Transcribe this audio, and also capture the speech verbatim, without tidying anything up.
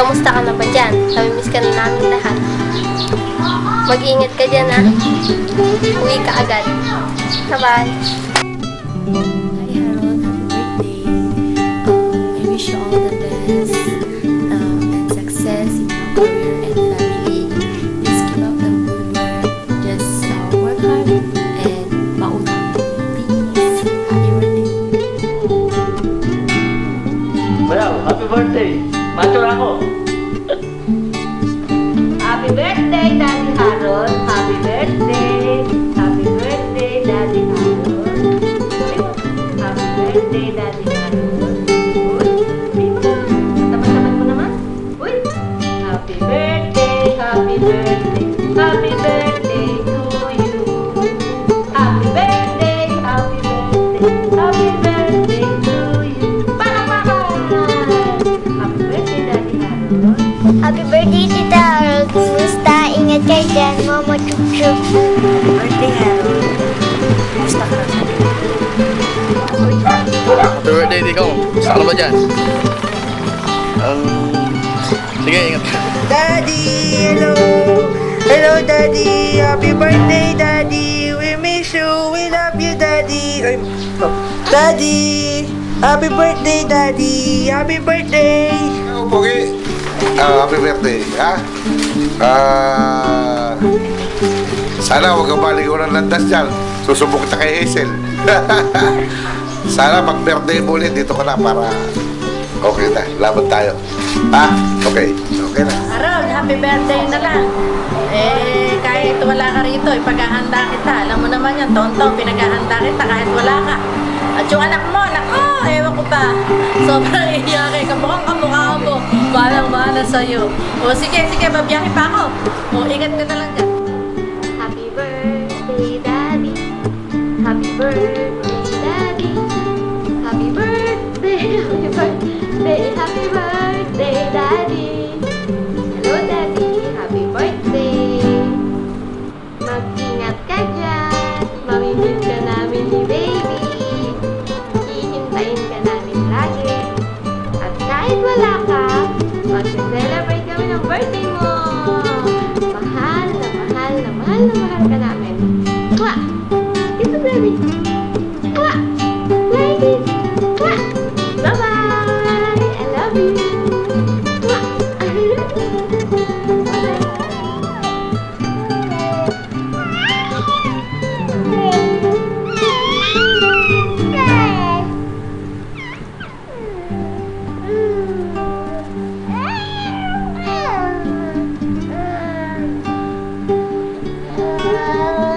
Kamusta ka na ba dyan? Namimiss ka na namin lahat. Mag-ingat ka dyan, ha? Uwi ka agad. Bye-bye. Hi Harold, happy birthday. Um, I wish you all the best um, and success in your career and family. Please keep up the good work. Just uh, work hard and mautang. Please. Happy birthday. Well, happy birthday. Macho na ako. Happy birthday, Daddy Harold. Happy birthday. Happy birthday, Daddy Harold. Happy birthday, Daddy Harold. Uy, tapat-tapat mo naman. Uy, happy birthday, happy birthday, happy birthday to you. Happy birthday, happy birthday, happy birthday to you. Palakpakan! Happy birthday, Daddy Harold. Happy birthday, Tita Harold. Kumusta? Ingat kayo dyan, Mama Chup-Chup. Happy birthday, Harold. Kumusta ka sa Happy birthday, Tiko. Gusto ka ba dyan? Um, sige, ingat ka. Daddy, hello. Hello, Daddy. Happy birthday, Daddy. We miss you. We love you, Daddy. Ay, oh. Daddy. Happy birthday, Daddy. Happy birthday. Oh, Pogi. Ah, happy birthday, ha? Ah, sana huwag kang baligaw ng landas dyan. Susubok kita kay Hazel. Sana mag-birthday mo ulit. Dito ka na para okay na. Laban tayo. Ha? Okay. Okay na. Harold, happy birthday na lang. Eh, kahit wala ka rito, ipaghahanda kita. Alam mo naman yan, tonton, pinaghahanda kita kahit wala ka. At yung anak mo, anak mo, ewan ko pa. Sobrang iyakin, kamukhang kamukha mo. Balang-bahala sa'yo. O sige, sige, babiyahe pa ako. O, ingat ka na lang dyan. Happy birthday, Daddy. Happy birthday, Daddy. Happy birthday, happy birthday, happy birthday, Daddy. Hello, Daddy. Happy birthday. Mag-ingat ka dyan. Mamimiss ka namin ni Baby. Hihintayin ka namin lagi. At kahit wala ka, mag-celebrate kami ng birthday mo. Mahal na mahal na mahal na mahal ka namin. Kwa! Ito, Daddy. Kwa! Daddy! Kwa! Bye-bye! I love you! Kwa! Ah.